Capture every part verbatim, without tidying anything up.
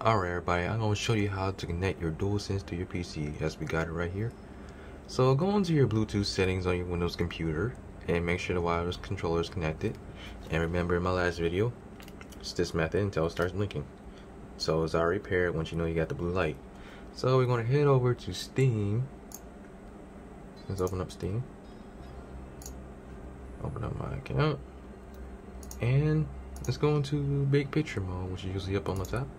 Alright everybody, I'm going to show you how to connect your DualSense to your P C as we got it right here. So go into your Bluetooth settings on your Windows computer and make sure the wireless controller is connected. And remember in my last video, it's this method until it starts blinking. So it's already paired once you know you got the blue light. So we're going to head over to Steam. Let's open up Steam. Open up my account. And let's go into big picture mode, which is usually up on the top.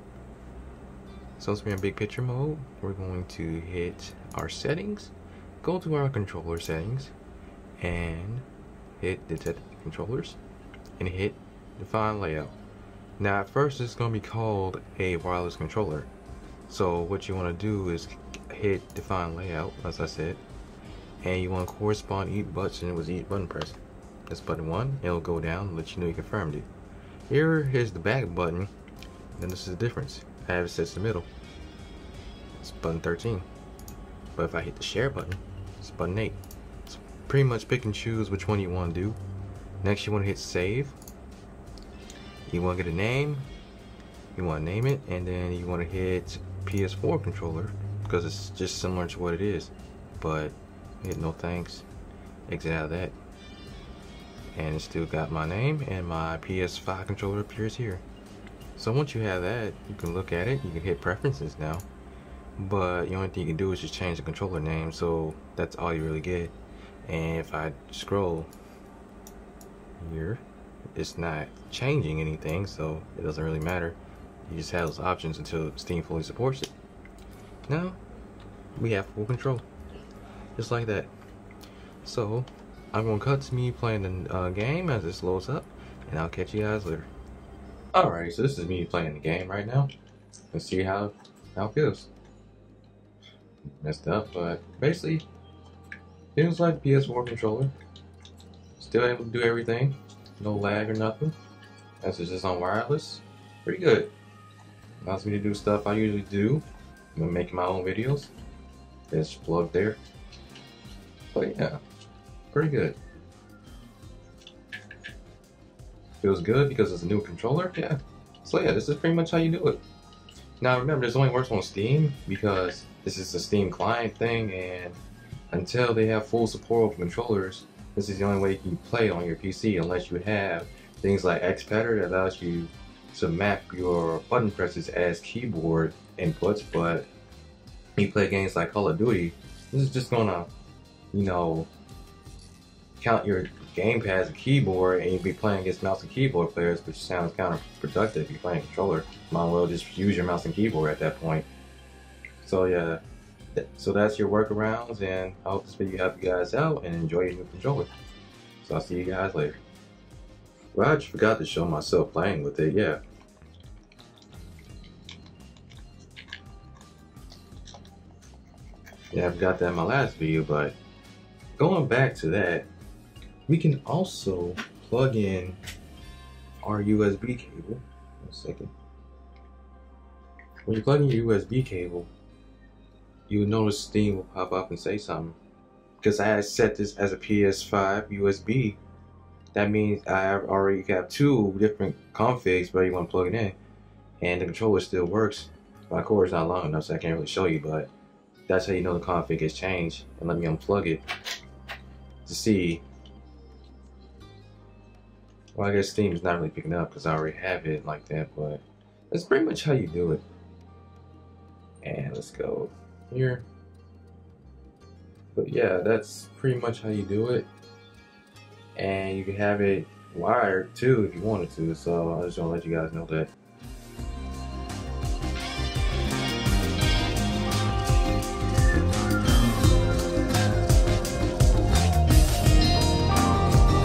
So since we're in big picture mode, we're going to hit our settings, go to our controller settings, and hit detect controllers, and hit define layout. Now at first it's going to be called a wireless controller. So what you want to do is hit define layout, as I said, and you want to correspond each button with each button press. That's button one, it'll go down and let you know you confirmed it. Here is the back button, and this is the difference. I have it set to the middle. It's button thirteen. But if I hit the share button, it's button eight. So pretty much pick and choose which one you want to do. Next you want to hit save. You want to get a name. You want to name it, and then you want to hit P S four controller because it's just similar to what it is. But hit no thanks. Exit out of that. And it's still got my name, and my P S five controller appears here. So once you have that, you can look at it, you can hit preferences now, but the only thing you can do is just change the controller name, so that's all you really get. And if I scroll here, it's not changing anything, so it doesn't really matter. You just have those options until Steam fully supports it. Now we have full control, just like that. So I'm going to cut to me playing the uh, game as this loads up, and I'll catch you guys later. Alright, so this is me playing the game right now. Let's see how how it feels. Messed up, but basically feels like P S four controller. Still able to do everything. No lag or nothing. As it's just on wireless. Pretty good. Allows me to do stuff I usually do when making my own videos. It's plugged there. But yeah, pretty good. Feels good because it's a new controller, yeah. So yeah, this is pretty much how you do it. Now remember, this only works on Steam because this is a Steam client thing, and until they have full support of controllers, this is the only way you can play on your P C unless you have things like Xpatter that allows you to map your button presses as keyboard inputs. But when you play games like Call of Duty, this is just gonna, you know, count your gamepad as a keyboard, and you'd be playing against mouse and keyboard players, which sounds counterproductive. If you're playing a controller, might as well just use your mouse and keyboard at that point. So yeah, so that's your workarounds, and I hope this video helped you guys out and enjoy your new controller. So I'll see you guys later. Well, I just forgot to show myself playing with it, yeah. Yeah, I forgot that in my last video, but going back to that, we can also plug in our U S B cable. One second. When you plug in your U S B cable, you will notice Steam will pop up and say something. Because I had set this as a P S five U S B, that means I have already got two different configs where you want to plug it in, and the controller still works. My cord is not long enough, so I can't really show you, but that's how you know the config has changed. And let me unplug it to see. Well, I guess Steam is not really picking up because I already have it like that, but that's pretty much how you do it. And let's go here. But yeah, that's pretty much how you do it. And you can have it wired too if you wanted to, so I just want to let you guys know that.